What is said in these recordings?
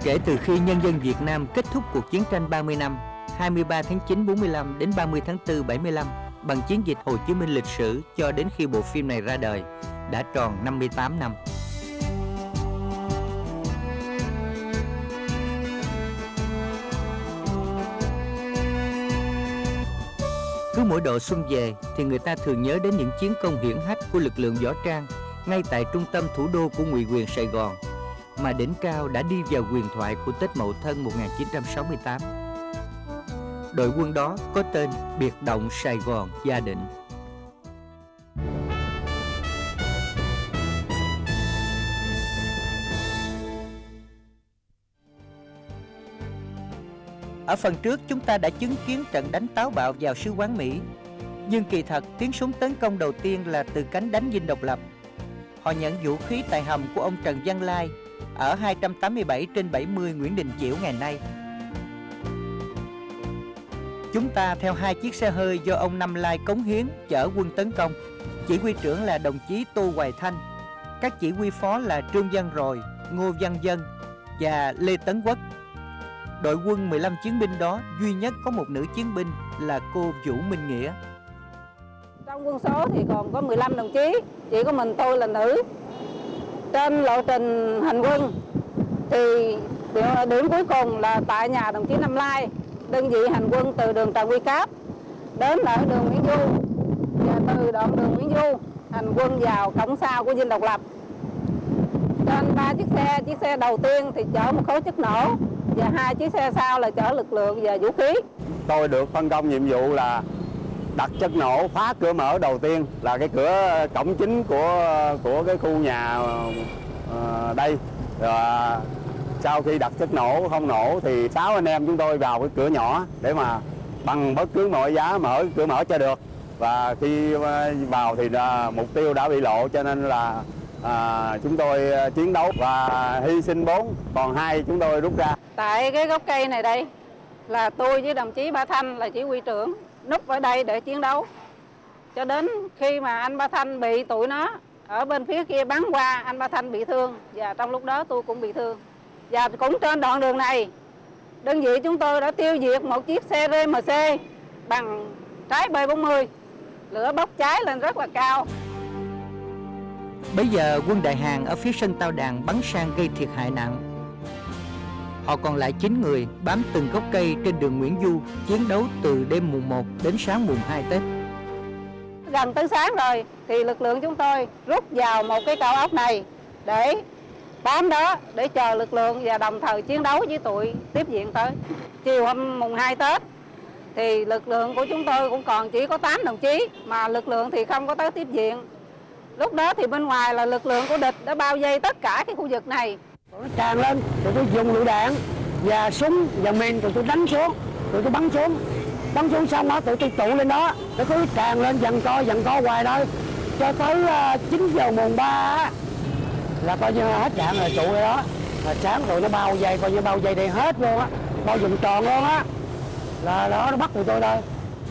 Kể từ khi nhân dân Việt Nam kết thúc cuộc chiến tranh 30 năm 23 tháng 9 45 đến 30 tháng 4 75 bằng chiến dịch Hồ Chí Minh lịch sử cho đến khi bộ phim này ra đời đã tròn 58 năm. Cứ mỗi độ xuân về thì người ta thường nhớ đến những chiến công hiển hách của lực lượng võ trang ngay tại trung tâm thủ đô của ngụy quyền Sài Gòn, mà đỉnh cao đã đi vào huyền thoại của Tết Mậu Thân 1968. Đội quân đó có tên Biệt động Sài Gòn Gia Định. Ở phần trước chúng ta đã chứng kiến trận đánh táo bạo vào sứ quán Mỹ. Nhưng kỳ thật tiếng súng tấn công đầu tiên là từ cánh đánh Dinh Độc Lập. Họ nhận vũ khí tại hầm của ông Trần Văn Lai ở 287/70 Nguyễn Đình Chiểu ngày nay. Chúng ta theo hai chiếc xe hơi do ông Năm Lai cống hiến chở quân tấn công. Chỉ huy trưởng là đồng chí Tô Hoài Thanh, các chỉ huy phó là Trương Văn Rồi, Ngô Văn Dân và Lê Tấn Quốc. Đội quân 15 chiến binh đó duy nhất có một nữ chiến binh là cô Vũ Minh Nghĩa. Trong quân số thì còn có 15 đồng chí, chỉ có mình tôi là nữ. Trên lộ trình hành quân thì điểm cuối cùng là tại nhà đồng chí Năm Lai. Đơn vị hành quân từ đường Trần Quy Cáp đến ở đường Nguyễn Du, và từ đoạn đường Nguyễn Du hành quân vào cổng sau của Dinh Độc Lập. Trên 3 chiếc xe đầu tiên thì chở một khối chất nổ và 2 chiếc xe sau là chở lực lượng và vũ khí. Tôi được phân công nhiệm vụ là đặt chất nổ phá cửa mở đầu tiên, là cái cửa cổng chính của cái khu nhà đây. Rồi sau khi đặt chất nổ không nổ thì 6 anh em chúng tôi vào cái cửa nhỏ để mà bằng bất cứ mọi giá mở cửa mở cho được. Và khi vào thì mục tiêu đã bị lộ, cho nên là chúng tôi chiến đấu và hy sinh 4, còn 2 chúng tôi rút ra. Tại cái gốc cây này đây là tôi với đồng chí Ba Thanh là chỉ huy trưởng núp ở đây để chiến đấu. Cho đến khi mà anh Ba Thanh bị tụi nó ở bên phía kia bắn qua, anh Ba Thanh bị thương và trong lúc đó tôi cũng bị thương. Và cũng trên đoạn đường này, đơn vị chúng tôi đã tiêu diệt một chiếc xe RMC bằng trái B40. Lửa bốc cháy lên rất là cao. Bây giờ quân Đại Hàn ở phía sân Tao Đàn bắn sang gây thiệt hại nặng. Họ còn lại 9 người bám từng gốc cây trên đường Nguyễn Du chiến đấu từ đêm mùng 1 đến sáng mùng 2 Tết. Gần tới sáng rồi thì lực lượng chúng tôi rút vào một cái cao ốc này để bám đó để chờ lực lượng và đồng thời chiến đấu với tụi tiếp viện tới. Chiều hôm mùng 2 Tết thì lực lượng của chúng tôi cũng còn chỉ có 8 đồng chí, mà lực lượng thì không có tới tiếp viện. Lúc đó thì bên ngoài là lực lượng của địch đã bao vây tất cả cái khu vực này. Nó tràn lên, tụi tôi dùng lựu đạn và súng và mìn, tụi tôi đánh xuống, tụi tôi bắn xuống xong đó tụi tôi tụ lên đó, nó cứ tràn lên dần co hoài thôi, cho tới 9 giờ mùng 3 là coi như hết đạn rồi tụ ở đó. Là sáng tụi nó bao vây, coi như bao vây đây hết luôn á, bao vòng tròn luôn á, là đó nó bắt tụi tôi thôi.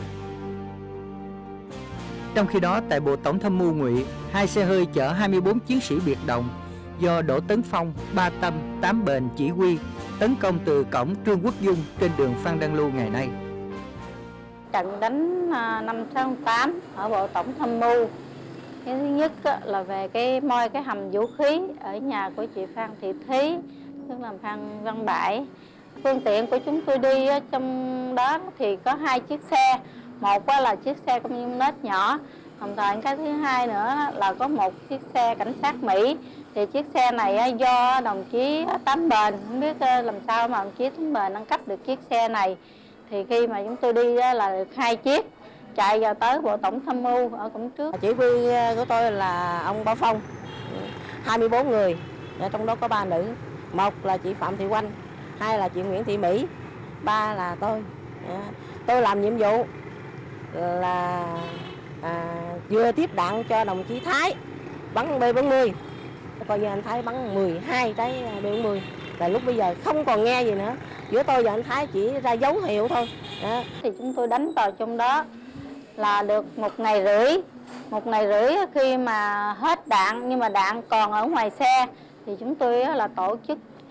Trong khi đó tại Bộ Tổng tham mưu Ngụy, 2 xe hơi chở 24 chiến sĩ biệt động do Đỗ Tấn Phong, Ba Tâm, Tám Bền chỉ huy tấn công từ cổng Trương Quốc Dung trên đường Phan Đăng Lưu ngày nay. Trận đánh năm 68 ở Bộ Tổng tham mưu, cái thứ nhất là về cái hầm vũ khí ở nhà của chị Phan Thị Thí, tức là Phan Văn Bãi. Phương tiện của chúng tôi đi trong đó thì có 2 chiếc xe, một là chiếc xe công nhân nết nhỏ, đồng thời cái thứ hai nữa là có một chiếc xe cảnh sát Mỹ. Thì chiếc xe này do đồng chí Tám Bền, không biết làm sao mà đồng chí Tám Bền nâng cấp được chiếc xe này. Thì khi mà chúng tôi đi là được 2 chiếc chạy vào tới Bộ Tổng tham mưu ở cổng trước. Chỉ huy của tôi là ông Bảo Phong, 24 người, trong đó có 3 nữ. Một là chị Phạm Thị Oanh, 2 là chị Nguyễn Thị Mỹ, 3 là tôi. Tôi làm nhiệm vụ là vừa tiếp đạn cho đồng chí Thái bắn B40. Coi như anh Thái bắn 12 trái B40. Là lúc bây giờ không còn nghe gì nữa. Giữa tôi và anh Thái chỉ ra dấu hiệu thôi. Đó. Thì chúng tôi đánh vào trong đó là được 1 ngày rưỡi. 1 ngày rưỡi khi mà hết đạn nhưng mà đạn còn ở ngoài xe thì chúng tôi là tổ chức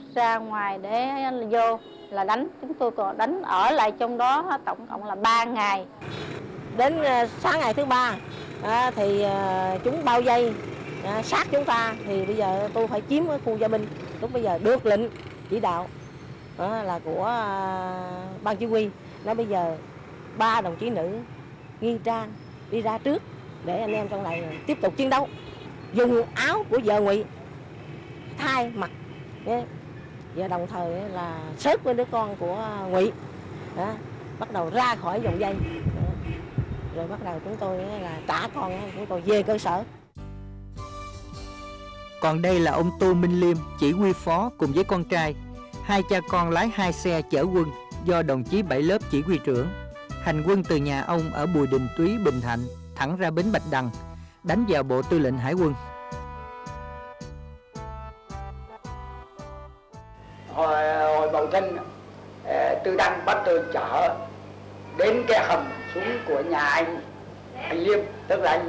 ra ngoài để vô là đánh. Chúng tôi còn đánh ở lại trong đó tổng cộng là 3 ngày. Đến sáng ngày thứ 3 thì chúng bao vây sát chúng ta, thì bây giờ tôi phải chiếm cái khu gia binh. Lúc bây giờ được lệnh chỉ đạo là của ban chỉ huy, nói bây giờ 3 đồng chí nữ nghi trang đi ra trước để anh em trong này tiếp tục chiến đấu, dùng áo của vợ Ngụy thay mặc, và đồng thời là xếp với đứa con của Ngụy bắt đầu ra khỏi vòng dây, rồi bắt đầu chúng tôi là trả con chúng tôi về cơ sở. Còn đây là ông Tô Minh Liêm, chỉ huy phó cùng với con trai. Hai cha con lái 2 xe chở quân do đồng chí Bảy Lớp chỉ huy trưởng, hành quân từ nhà ông ở Bùi Đình Túy, Bình Thạnh thẳng ra bến Bạch Đằng, đánh vào bộ tư lệnh hải quân. Hồi Bầu Thân, Tư Đăng bắt tôi chở đến cái hầm xuống của nhà anh Liêm, tức là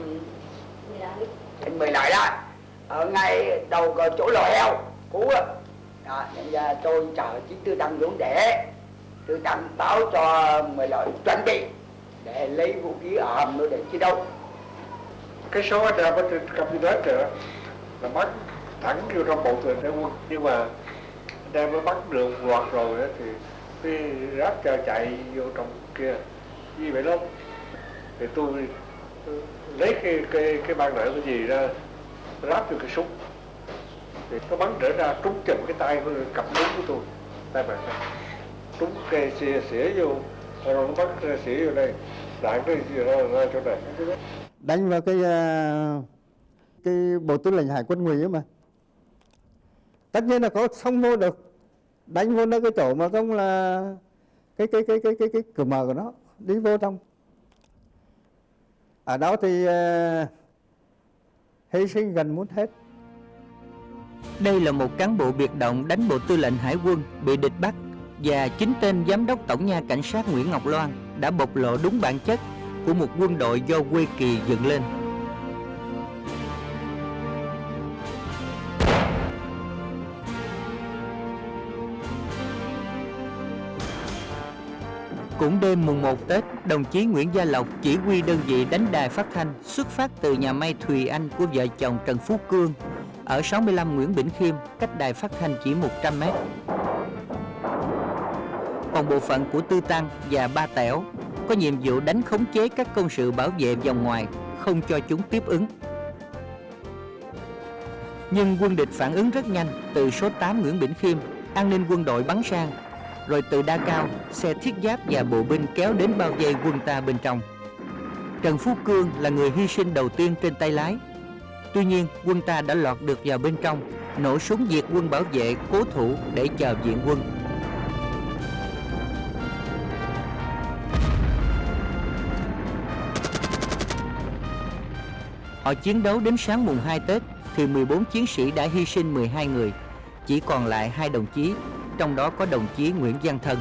anh Mười Lợi đó, ở ngay đầu chỗ lò heo cũ á. Nên ra tôi chở chính Tư Đăng xuống để Tư Đăng báo cho Mười Lợi chuẩn bị để lấy vũ khí ở hầm để chiến đấu. Cái số anh em ở trên cabinet rồi là bắn thẳng vô trong bộ tư lệnh hải quân, nhưng mà anh em mới bắn được một loạt rồi đó, thì cái ráp cho chạy vô trong kia với Bảy Lớp, thì tôi lấy cái ban đỡ cái gì ra ráp vô cái súng, thì nó bắn trở ra trúng chùm cái tay cầm súng của tôi, tay bạn trúng cái xỉa vô, rồi nó bắn xỉa vô đây, đạn nó ra chỗ này. Đánh vào cái bộ tư lệnh hải quân Ngụy ấy mà, tất nhiên là có không vô được, đánh vô nó cái chỗ mà không là cái cửa mở của nó đi vô trong. Ở đó thì hy sinh gần muốn hết. Đây là một cán bộ biệt động đánh bộ tư lệnh hải quân bị địch bắt, và chính tên giám đốc tổng nha cảnh sát Nguyễn Ngọc Loan đã bộc lộ đúng bản chất của một quân đội do Quê Kỳ dựng lên. Cũng đêm mùng 1 Tết, đồng chí Nguyễn Gia Lộc chỉ huy đơn vị đánh đài phát thanh xuất phát từ nhà may Thùy Anh của vợ chồng Trần Phú Cương ở 65 Nguyễn Bỉnh Khiêm, cách đài phát thanh chỉ 100 mét. Còn bộ phận của Tư Tăng và Ba Tẻo có nhiệm vụ đánh khống chế các công sự bảo vệ vòng ngoài, không cho chúng tiếp ứng. Nhưng quân địch phản ứng rất nhanh, từ số 8 Nguyễn Bỉnh Khiêm, an ninh quân đội bắn sang, rồi từ đa cao, xe thiết giáp và bộ binh kéo đến bao vây quân ta bên trong. Trần Phú Cương là người hy sinh đầu tiên trên tay lái. Tuy nhiên, quân ta đã lọt được vào bên trong, nổ súng diệt quân bảo vệ cố thủ để chờ viện quân. Họ chiến đấu đến sáng mùng 2 Tết thì 14 chiến sĩ đã hy sinh 12 người, chỉ còn lại 2 đồng chí, trong đó có đồng chí Nguyễn Văn Thân.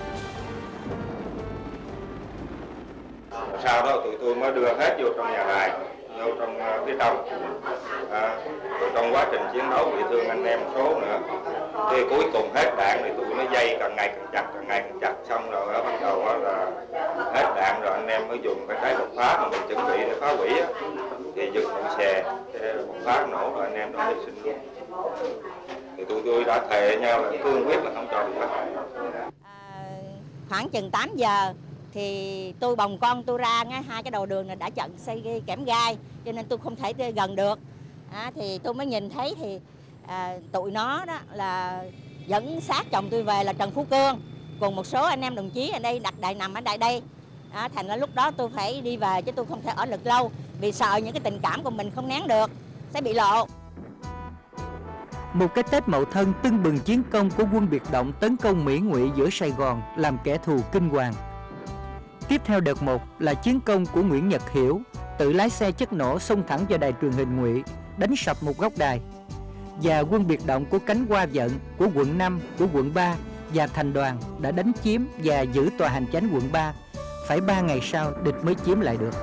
Sau đó tụi tôi mới đưa hết vô trong nhà đài, vô trong phía trong. Rồi trong quá trình chiến đấu bị thương anh em số nữa. Thì cuối cùng hết đạn thì tụi nó dây càng ngày càng chặt, xong rồi bắt đầu là hết đạn rồi anh em mới dùng cái bộc phá mà mình chuẩn bị để phá hủy á, thì giật con xe, cái bộc phá nổ rồi anh em đó hy sinh luôn. Thì tụi tôi đã thề nhau là cương quyết là không cho đi bắt. Khoảng chừng 8 giờ thì tôi bồng con tôi ra, hai cái đầu đường này đã chặn xây kẽm gai, cho nên tôi không thể gần được. Thì tôi mới nhìn thấy thì tụi nó đó là dẫn xác chồng tôi về là Trần Phú Cương cùng một số anh em đồng chí ở đây đặt đài nằm ở đài đây. Thành ra lúc đó tôi phải đi về chứ tôi không thể ở được lâu, vì sợ những cái tình cảm của mình không nén được sẽ bị lộ. Một cái Tết Mậu Thân tưng bừng chiến công của quân biệt động tấn công Mỹ Ngụy giữa Sài Gòn, làm kẻ thù kinh hoàng. Tiếp theo đợt 1 là chiến công của Nguyễn Nhật Hiểu, tự lái xe chất nổ xông thẳng vào đài truyền hình Ngụy, đánh sập một góc đài. Và quân biệt động của cánh Hoa Vận, của quận 5, của quận 3 và thành đoàn đã đánh chiếm và giữ tòa hành chánh quận 3. Phải 3 ngày sau địch mới chiếm lại được.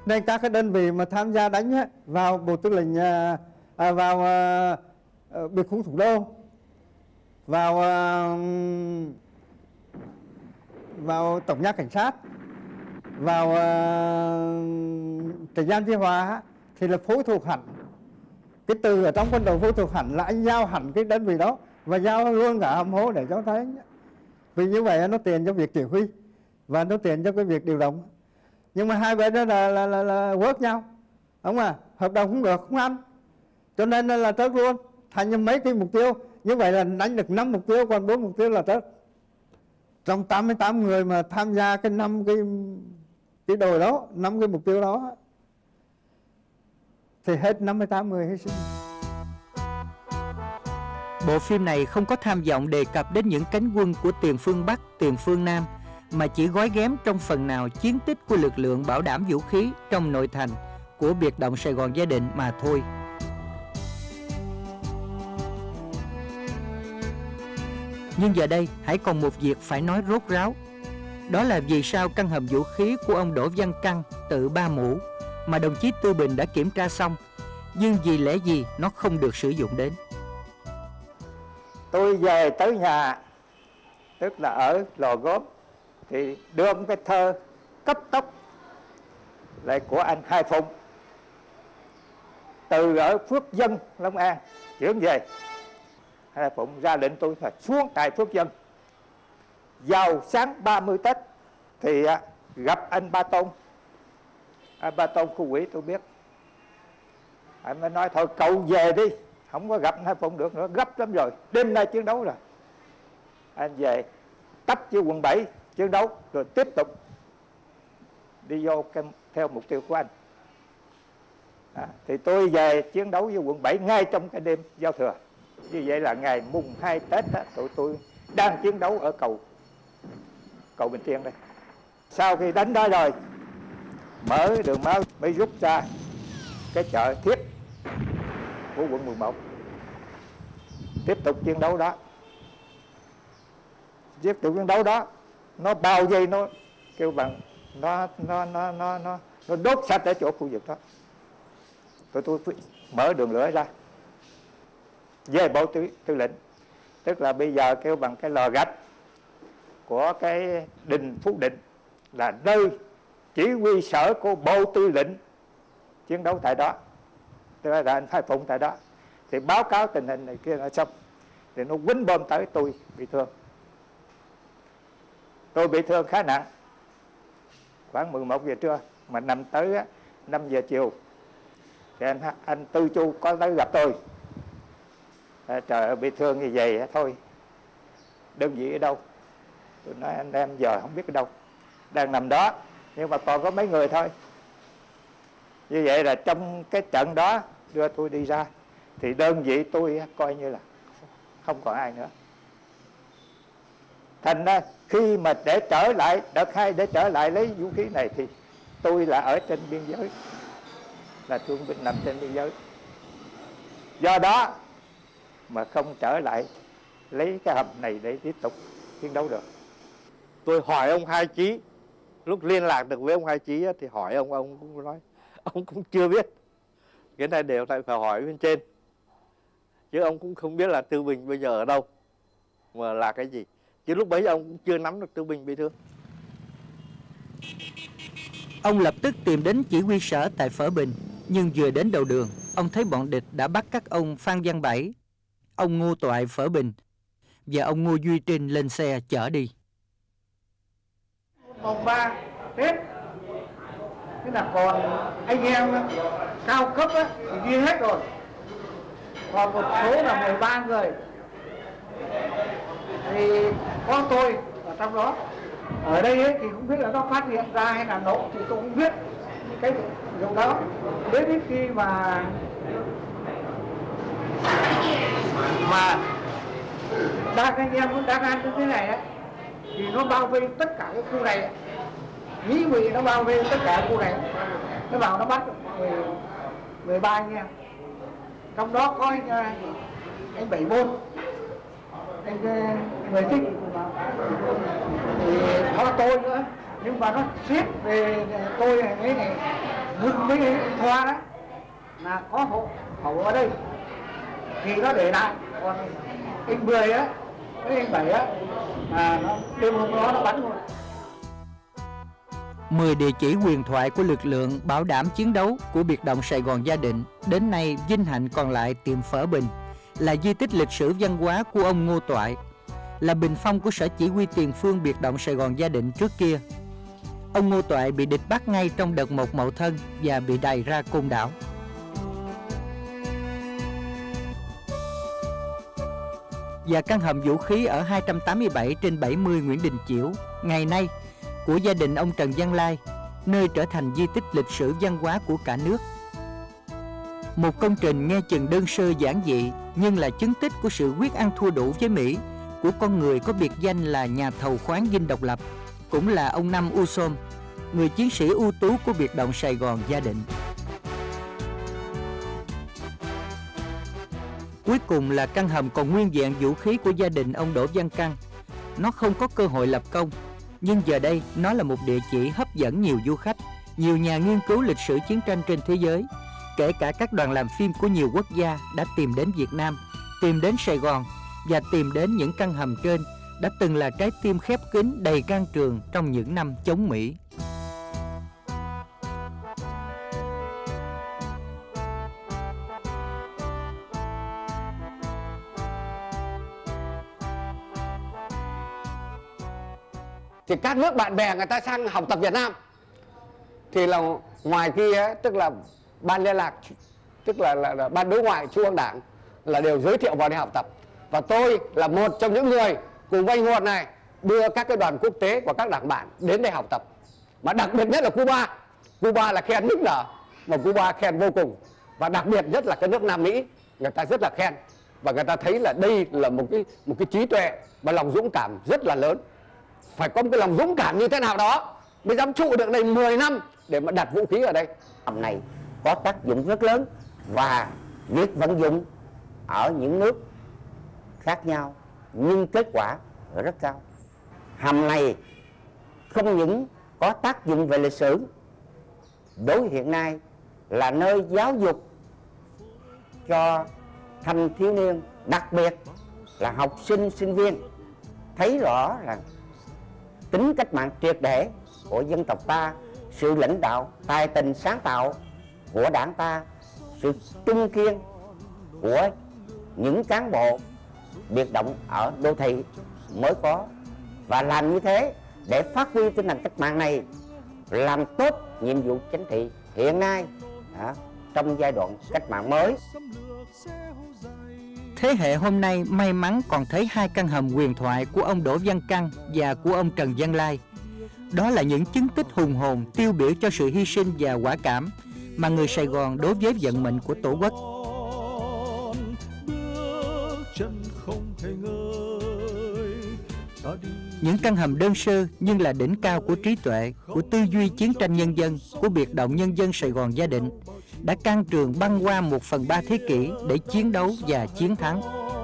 Nên các cái đơn vị mà tham gia đánh á, vào Bộ Tư lệnh vào biệt khu thủ đô, vào Tổng nha cảnh sát, vào trại giam Chí Hòa thì là phối thuộc hẳn. Cái từ ở trong quân đội phối thuộc hẳn là anh giao hẳn cái đơn vị đó và giao luôn cả hầm hố để cho thấy. Vì như vậy nó tiền cho việc chỉ huy và nó tiền cho cái việc điều động. Nhưng mà hai bên đó là quớt nhau, đúng không? Hợp đồng không được, không ăn, cho nên là trớt luôn, thành mấy cái mục tiêu. Như vậy là đánh được 5 mục tiêu, còn 4 mục tiêu là trớt. Trong 88 người mà tham gia cái 5 cái đội đó, 5 cái mục tiêu đó, thì hết 58 người hy sinh. Bộ phim này không có tham vọng đề cập đến những cánh quân của tiền phương Bắc, tiền phương Nam, mà chỉ gói ghém trong phần nào chiến tích của lực lượng bảo đảm vũ khí trong nội thành của biệt động Sài Gòn Gia Định mà thôi. Nhưng giờ đây hãy còn một việc phải nói rốt ráo. Đó là vì sao căn hầm vũ khí của ông Đỗ Văn Căn tự Ba Mũ mà đồng chí Tư Bình đã kiểm tra xong, nhưng vì lẽ gì nó không được sử dụng đến. Tôi về tới nhà, tức là ở Lò Gốm, thì đưa một cái thơ cấp tốc lại của anh Hai Phụng từ ở Phước Dân, Long An chuyển về. Hai Phụng ra lệnh tôi phải xuống tại Phước Dân. Vào sáng 30 Tết thì gặp anh Ba Tôn. Anh Ba Tôn khu ủy tôi biết. Anh mới nói thôi cậu về đi, không có gặp Hai Phụng được nữa, gấp lắm rồi, đêm nay chiến đấu rồi. Anh về tách với quận 7 chiến đấu rồi tiếp tục đi vô theo mục tiêu của anh. Thì tôi về chiến đấu với quận 7 ngay trong cái đêm giao thừa. Như vậy là ngày mùng 2 Tết đó, tụi tôi đang chiến đấu ở cầu Bình Tiên đây. Sau khi đánh đó rồi, mở đường máu mới rút ra cái chợ Thiết của quận 11. Tiếp tục chiến đấu đó. Tiếp tục chiến đấu đó, nó bao vây, nó kêu bằng nó đốt sạch ở chỗ khu vực đó. Tụi tôi mở đường lửa ra về Bộ Tư lệnh, tức là bây giờ kêu bằng cái lò gạch của cái đình Phú Định là nơi chỉ huy sở của Bộ Tư lệnh chiến đấu tại đó, tức là anh Hai Phụng tại đó. Thì báo cáo tình hình này kia là xong, thì nó quýnh bom tới, tôi bị thương. Tôi bị thương khá nặng, khoảng 11 giờ trưa, mà nằm tới 5 giờ chiều thì anh Tư Chu có tới gặp tôi. Trời ơi, bị thương như vậy thôi, đơn vị ở đâu? Tôi nói anh em giờ không biết ở đâu, đang nằm đó, nhưng mà còn có mấy người thôi. Như vậy là trong cái trận đó đưa tôi đi ra, thì đơn vị tôi coi như là không còn ai nữa. Thành ra khi mà để trở lại đợt 2 để trở lại lấy vũ khí này thì tôi là ở trên biên giới, là thương binh nằm trên biên giới. Do đó mà không trở lại lấy cái hầm này để tiếp tục chiến đấu được. Tôi hỏi ông Hai Chí, lúc liên lạc được với ông Hai Chí thì hỏi ông cũng nói ông cũng chưa biết. Cái này đều phải hỏi bên trên, chứ ông cũng không biết là Tư Bình bây giờ ở đâu mà là cái gì. Chứ lúc bấy giờ ông cũng chưa nắm được Tư Bình bị thương. Ông lập tức tìm đến chỉ huy sở tại Phở Bình, nhưng vừa đến đầu đường, ông thấy bọn địch đã bắt các ông Phan Văn Bảy, ông Ngô Toại Phở Bình và ông Ngô Duy Trinh lên xe chở đi. Mùng 3 Tết, thế là còn anh em cao cấp á, thì đi hết rồi, còn một số là 13 người, thì có tôi ở trong đó. Ở đây ấy, thì không biết là nó phát hiện ra hay là nổ thì tôi không biết cái vụ đó. Đến khi mà đang anh em cũng đang ăn như thế này ấy, thì nó bao vây tất cả cái khu này. Mỹ Ngụy nó bao vây tất cả khu này, nó vào nó bắt 13 anh em, trong đó có anh Bảy Môn, anh Người Thích, thì có tôi nữa, Nhưng mà nó xét về tôi này này Hưng với Thoa đó là có hộ ở đây thì nó để lại, còn anh 10 á với anh 7 á nó đêm hôm đó nó bắn luôn. 10 địa chỉ huyền thoại của lực lượng bảo đảm chiến đấu của biệt động Sài Gòn Gia Định đến nay vinh hạnh còn lại tiệm phở Bình, là di tích lịch sử văn hóa của ông Ngô Toại, là bình phong của sở chỉ huy tiền phương biệt động Sài Gòn Gia Định trước kia. Ông Ngô Toại bị địch bắt ngay trong đợt 1 Mậu Thân và bị đày ra Côn Đảo. Và căn hầm vũ khí ở 287/70 Nguyễn Đình Chiểu ngày nay của gia đình ông Trần Văn Lai, nơi trở thành di tích lịch sử văn hóa của cả nước. Một công trình nghe chừng đơn sơ giản dị nhưng là chứng tích của sự quyết ăn thua đủ với Mỹ của con người có biệt danh là nhà thầu khoáng dinh độc lập, cũng là ông Năm U Sôm, người chiến sĩ ưu tú của biệt động Sài Gòn Gia Định. Cuối cùng là căn hầm còn nguyên vẹn vũ khí của gia đình ông Đỗ Văn Căn. Nó không có cơ hội lập công, nhưng giờ đây nó là một địa chỉ hấp dẫn nhiều du khách, nhiều nhà nghiên cứu lịch sử chiến tranh trên thế giới, kể cả các đoàn làm phim của nhiều quốc gia đã tìm đến Việt Nam, tìm đến Sài Gòn và tìm đến những căn hầm trên đã từng là trái tim khép kín đầy can trường trong những năm chống Mỹ. Thì các nước bạn bè người ta sang học tập Việt Nam thì là ngoài kia tức là ban liên lạc, tức là ban đối ngoại Trung ương Đảng là đều giới thiệu vào đây học tập. Và tôi là một trong những người cùng anh Huột này đưa các cái đoàn quốc tế của các đảng bạn đến đây học tập. Mà đặc biệt nhất là Cuba. Cuba là khen nức nở, mà Cuba khen vô cùng. Và đặc biệt nhất là cái nước Nam Mỹ, người ta rất là khen. Và người ta thấy là đây là một cái trí tuệ và lòng dũng cảm rất là lớn. Phải có một cái lòng dũng cảm như thế nào đó mới dám trụ được đây 10 năm để mà đặt vũ khí ở đây. Hầm này có tác dụng rất lớn và việc vận dụng ở những nước khác nhau nhưng kết quả rất cao. Hầm này không những có tác dụng về lịch sử, đối hiện nay là nơi giáo dục cho thanh thiếu niên, đặc biệt là học sinh, sinh viên thấy rõ là tính cách mạng triệt để của dân tộc ta, sự lãnh đạo tài tình sáng tạo của đảng ta, sự trung kiên của những cán bộ biệt động ở đô thị mới có. Và làm như thế để phát huy tinh thần cách mạng này, làm tốt nhiệm vụ chính trị hiện nay trong giai đoạn cách mạng mới. Thế hệ hôm nay may mắn còn thấy hai căn hầm huyền thoại của ông Đỗ Văn Căn và của ông Trần Văn Lai. Đó là những chứng tích hùng hồn tiêu biểu cho sự hy sinh và quả cảm mà người Sài Gòn đối với vận mệnh của Tổ quốc. Những căn hầm đơn sơ nhưng là đỉnh cao của trí tuệ, của tư duy chiến tranh nhân dân, của biệt động nhân dân Sài Gòn Gia Định đã can trường băng qua 1/3 thế kỷ để chiến đấu và chiến thắng.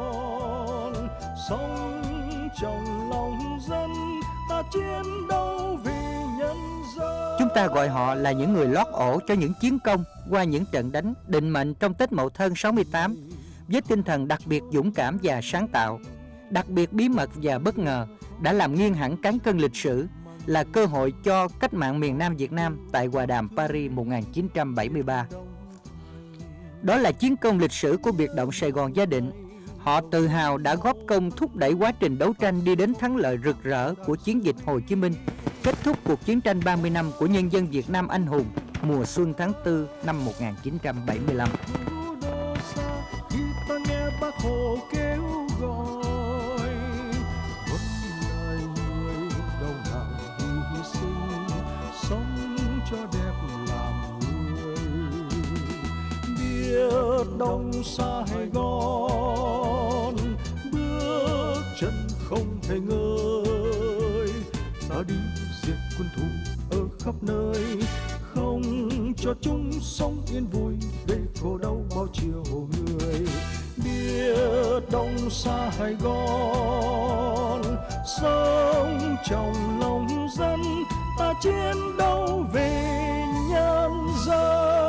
Chúng ta gọi họ là những người lót ổ cho những chiến công qua những trận đánh định mệnh trong Tết Mậu Thân 68 với tinh thần đặc biệt dũng cảm và sáng tạo, đặc biệt bí mật và bất ngờ, đã làm nghiêng hẳn cán cân lịch sử, là cơ hội cho cách mạng miền Nam Việt Nam tại Hòa đàm Paris 1973. Đó là chiến công lịch sử của biệt động Sài Gòn Gia Định. Họ tự hào đã góp công thúc đẩy quá trình đấu tranh đi đến thắng lợi rực rỡ của chiến dịch Hồ Chí Minh, kết thúc cuộc chiến tranh 30 năm của nhân dân Việt Nam anh hùng mùa xuân tháng 4 năm 1975. Đông Sài Gòn bước chân không hề ngơi, ta đi diệt quân thù ở khắp nơi, không cho chúng sống yên vui để khổ đau bao chiều người. Biết Đông Sài Gòn sống trong lòng dân, ta chiến đấu vì nhân dân.